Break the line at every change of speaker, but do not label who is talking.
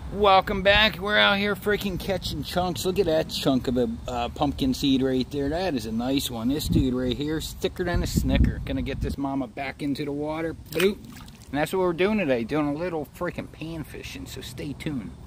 Welcome back. We're out here freaking catching chunks. Look at that chunk of a pumpkin seed right there. That is a nice one. This dude right here is thicker than a Snicker. Gonna get this mama back into the water. Bloop. And that's what we're doing today, doing a little freaking pan fishing, so stay tuned.